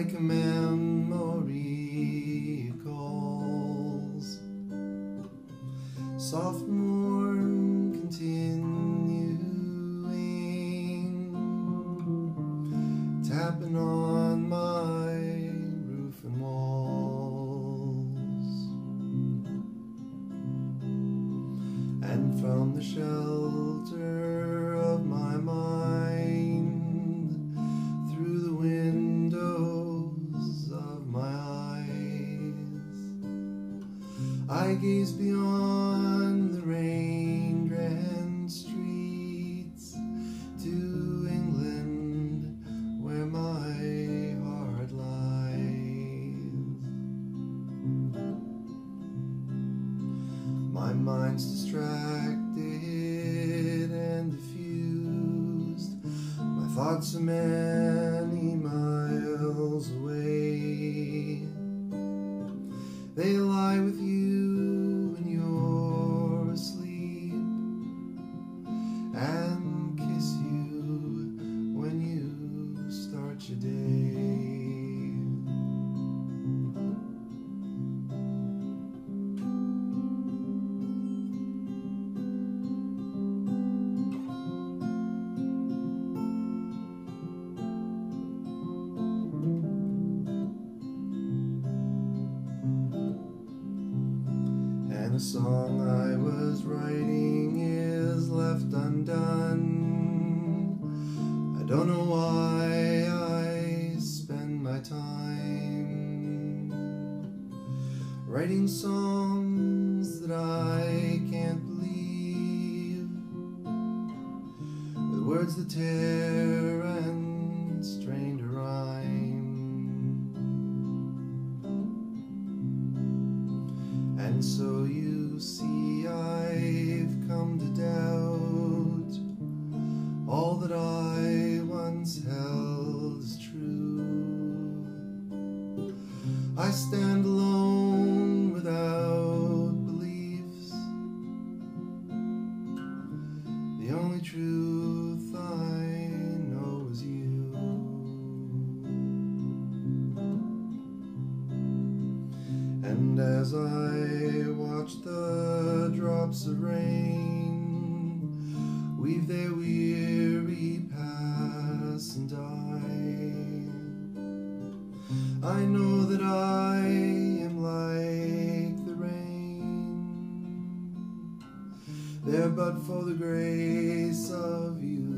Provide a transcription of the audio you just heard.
like a memory calls. Soft morn continuing, tapping on my roof and walls. And from the shelter of my mind, through the windows of my eyes, I gaze beyond the rain-drenched streets to England, where my heart lies. My mind's distracted and diffused, my thoughts are many miles away. They lie with you when you're asleep, and kiss you when you start your day. And a song I was writing is left undone. I don't know why I spend my time writing songs that I can't believe, with words that tear and strain to rhyme. And so you see, I've come to doubt all that I once held as true. I stand alone without beliefs. The only truth I know is you. And as I watch the drops of rain weave their weary paths and die, I know that I am like the rain, there but for the grace of you.